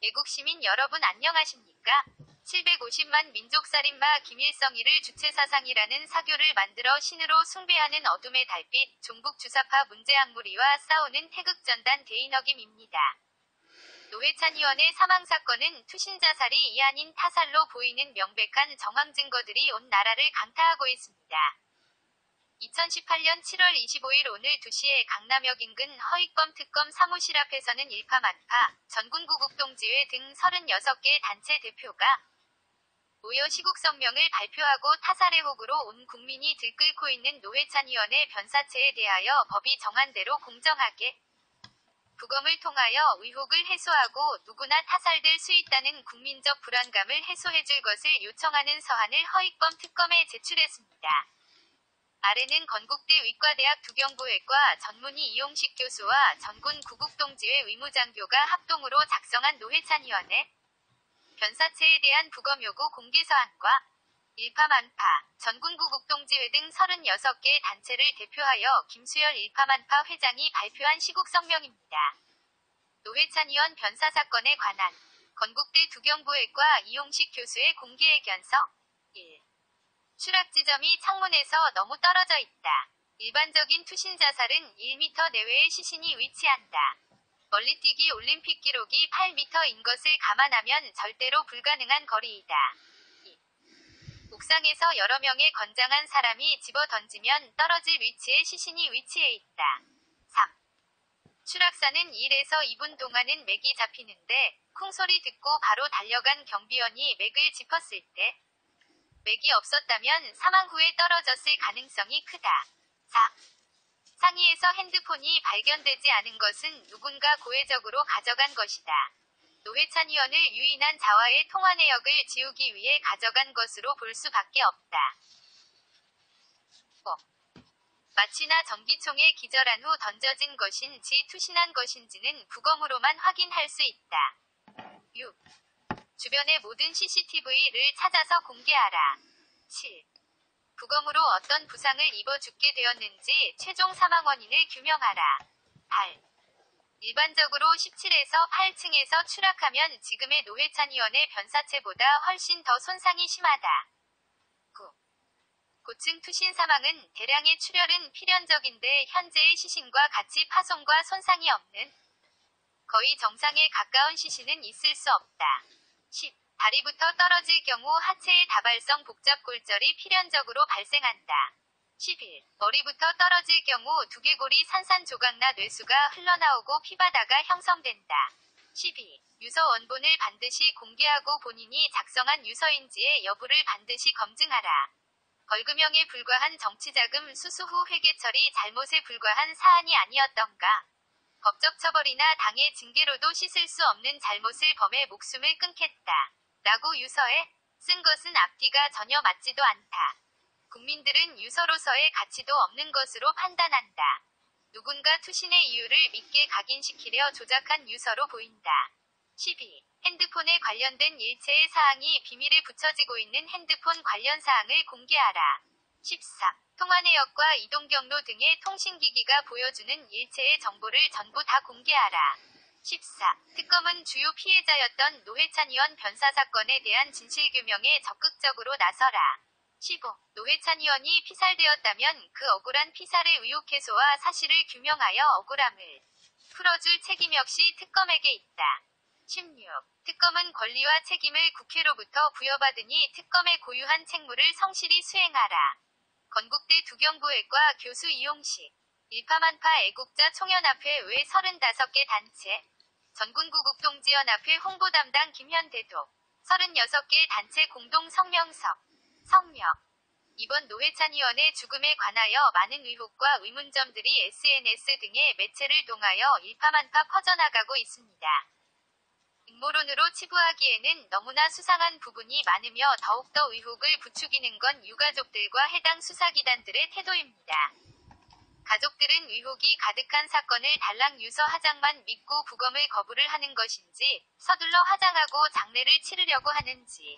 애국시민 여러분 안녕하십니까? 750만 민족살인마 김일성이를 주체사상이라는 사교를 만들어 신으로 숭배하는 어둠의 달빛, 종북 주사파 문제악무리와 싸우는 태극전단 대인어김입니다. 노회찬 의원의 사망사건은 투신자살이 이 아닌 타살로 보이는 명백한 정황 증거들이 온 나라를 강타하고 있습니다. 2018년 7월 25일 오늘 2시에 강남역 인근 허익범 특검 사무실 앞에서는 일파만파, 전군구국동지회 등 36개 단체 대표가 모여 시국성명을 발표하고 타살의 혹으로 온 국민이 들끓고 있는 노회찬 의원의 변사체에 대하여 법이 정한 대로 공정하게 부검을 통하여 의혹을 해소하고 누구나 타살될 수 있다는 국민적 불안감을 해소해줄 것을 요청하는 서한을 허익범 특검에 제출했습니다. 아래는 건국대 의과대학 두경부외과 전문의 이용식 교수와 전군 구국동지회 의무장교가 합동으로 작성한 노회찬 의원의 변사체에 대한 부검 요구 공개서한과 일파만파, 전군구국동지회 등 36개 단체를 대표하여 김수열 일파만파 회장이 발표한 시국성명입니다. 노회찬 의원 변사 사건에 관한 건국대 두경부외과 이용식 교수의 공개의견서 1. 추락 지점이 창문에서 너무 떨어져 있다. 일반적인 투신 자살은 1m 내외의 시신이 위치한다. 멀리뛰기 올림픽 기록이 8m인 것을 감안하면 절대로 불가능한 거리이다. 2. 옥상에서 여러 명의 건장한 사람이 집어 던지면 떨어질 위치에 시신이 위치해 있다. 3. 추락사는 1에서 2분 동안은 맥이 잡히는데 쿵소리 듣고 바로 달려간 경비원이 맥을 짚었을 때 맥이 없었다면 사망 후에 떨어졌을 가능성이 크다. 4. 상의에서 핸드폰이 발견되지 않은 것은 누군가 고의적으로 가져간 것이다. 노회찬 의원을 유인한 자와의 통화 내역을 지우기 위해 가져간 것으로 볼 수밖에 없다. 5. 마취나 전기총에 기절한 후 던져진 것인지 투신한 것인지는 부검으로만 확인할 수 있다. 6. 주변의 모든 CCTV를 찾아서 공개하라. 7. 부검으로 어떤 부상을 입어 죽게 되었는지 최종 사망 원인을 규명하라. 8. 일반적으로 17에서 8층에서 추락하면 지금의 노회찬 의원의 변사체보다 훨씬 더 손상이 심하다. 9. 고층 투신 사망은 대량의 출혈은 필연적인데 현재의 시신과 같이 파손과 손상이 없는 거의 정상에 가까운 시신은 있을 수 없다. 10. 다리부터 떨어질 경우 하체의 다발성 복잡골절이 필연적으로 발생한다. 11. 머리부터 떨어질 경우 두개골이 산산조각나 뇌수가 흘러나오고 피바다가 형성된다. 12. 유서 원본을 반드시 공개하고 본인이 작성한 유서인지의 여부를 반드시 검증하라. 벌금형에 불과한 정치자금 수수 후 회계 처리 잘못에 불과한 사안이 아니었던가. 법적 처벌이나 당의 징계로도 씻을 수 없는 잘못을 범해 목숨을 끊겠다. 라고 유서에 쓴 것은 앞뒤가 전혀 맞지도 않다. 국민들은 유서로서의 가치도 없는 것으로 판단한다. 누군가 투신의 이유를 믿게 각인시키려 조작한 유서로 보인다. 12. 핸드폰에 관련된 일체의 사항이 비밀에 붙여지고 있는 핸드폰 관련 사항을 공개하라. 14. 통화 내역과 이동 경로 등의 통신기기가 보여주는 일체의 정보를 전부 다 공개하라. 14. 특검은 주요 피해자였던 노회찬 의원 변사 사건에 대한 진실규명에 적극적으로 나서라. 15. 노회찬 의원이 피살되었다면 그 억울한 피살의 의혹 해소와 사실을 규명하여 억울함을 풀어줄 책임 역시 특검에게 있다. 16. 특검은 권리와 책임을 국회로부터 부여받으니 특검의 고유한 책무를 성실히 수행하라. 건국대 두경부외과 교수 이용식. 일파만파 애국자 총연합회 외 35개 단체. 전군구국동지연합회 홍보담당 김현대도. 36개 단체 공동 성명서. 성명. 이번 노회찬 의원의 죽음에 관하여 많은 의혹과 의문점들이 SNS 등의 매체를 통하여 일파만파 퍼져나가고 있습니다. 음모론으로 치부하기에는 너무나 수상한 부분이 많으며 더욱더 의혹을 부추기는 건 유가족들과 해당 수사기관들의 태도입니다. 가족들은 의혹이 가득한 사건을 달랑 유서 화장만 믿고 부검을 거부를 하는 것인지 서둘러 화장하고 장례를 치르려고 하는지.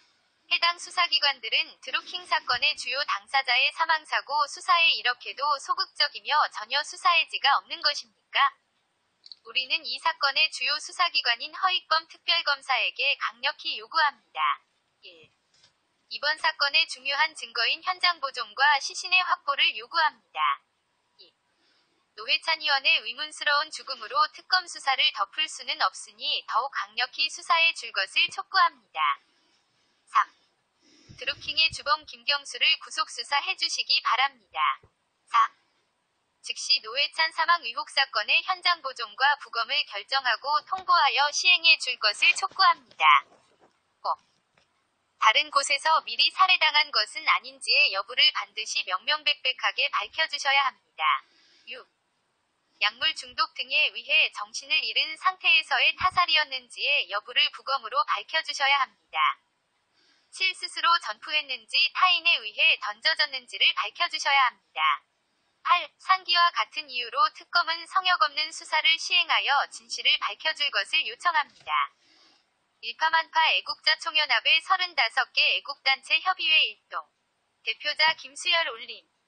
해당 수사기관들은 드루킹 사건의 주요 당사자의 사망사고 수사에 이렇게도 소극적이며 전혀 수사의지가 없는 것입니까? 우리는 이 사건의 주요 수사기관인 허익범 특별검사에게 강력히 요구합니다. 1. 이번 사건의 중요한 증거인 현장 보존과 시신의 확보를 요구합니다. 2. 노회찬 의원의 의문스러운 죽음으로 특검 수사를 덮을 수는 없으니 더욱 강력히 수사에 줄 것을 촉구합니다. 3. 드루킹의 주범 김경수를 구속수사해 주시기 바랍니다. 4. 즉시 노회찬 사망 의혹 사건의 현장 보존과 부검을 결정하고 통보하여 시행해 줄 것을 촉구합니다. 5. 다른 곳에서 미리 살해당한 것은 아닌지의 여부를 반드시 명명백백하게 밝혀주셔야 합니다. 6. 약물 중독 등에 의해 정신을 잃은 상태에서의 타살이었는지의 여부를 부검으로 밝혀주셔야 합니다. 7. 스스로 전투했는지 타인에 의해 던져졌는지를 밝혀주셔야 합니다. 8. 상기와 같은 이유로 특검은 성역 없는 수사를 시행하여 진실을 밝혀줄 것을 요청합니다. 일파만파 애국자 총연합의 35개 애국단체 협의회 일동 대표자 김수열 올림